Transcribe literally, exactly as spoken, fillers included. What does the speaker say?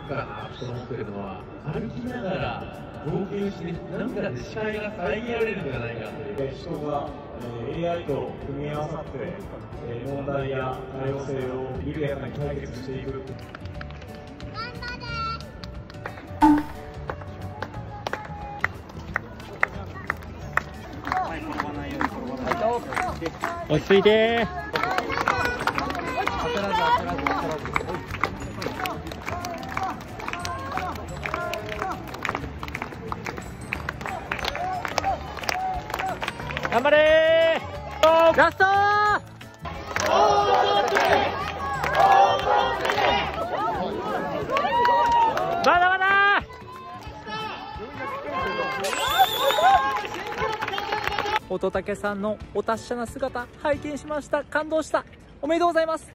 かなと思ってるのは、歩きながら合計して何かで視界が遮られるんじゃないかという。 人が、えー、エーアイ と組み合わさって、えー、問題や多様性を緩やかに解決していく。 落ち着いてー。頑張れー。ラストー。まだまだ。乙武さんのお達者な姿拝見しました。感動した。おめでとうございます。